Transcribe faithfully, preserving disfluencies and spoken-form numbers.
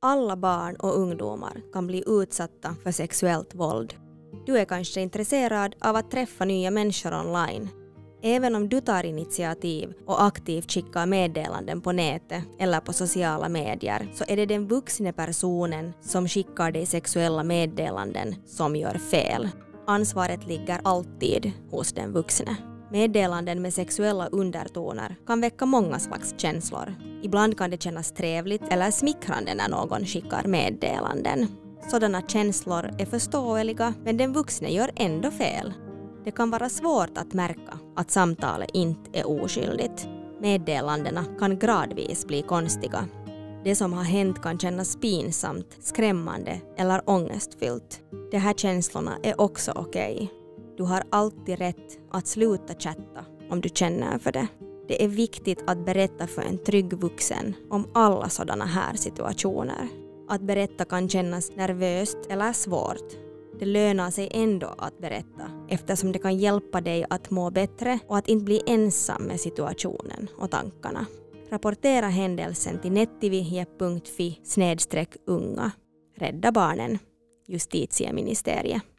Alla barn och ungdomar kan bli utsatta för sexuellt våld. Du är kanske intresserad av att träffa nya människor online. Även om du tar initiativ och aktivt skickar meddelanden på nätet eller på sociala medier, så är det den vuxna personen som skickar dig sexuella meddelanden som gör fel. Ansvaret ligger alltid hos den vuxna. Meddelanden med sexuella undertoner kan väcka många slags känslor. Ibland kan det kännas trevligt eller smickrande när någon skickar meddelanden. Sådana känslor är förståeliga, men den vuxna gör ändå fel. Det kan vara svårt att märka att samtalet inte är oskyldigt. Meddelandena kan gradvis bli konstiga. Det som har hänt kan kännas pinsamt, skrämmande eller ångestfyllt. De här känslorna är också okej. Du har alltid rätt att sluta chatta om du känner för det. Det är viktigt att berätta för en trygg vuxen om alla sådana här situationer. Att berätta kan kännas nervöst eller svårt. Det lönar sig ändå att berätta, eftersom det kan hjälpa dig att må bättre och att inte bli ensam med situationen och tankarna. Rapportera händelsen till nettivihje punkt fi snedstreck unga. Rädda barnen. Justitieministeriet.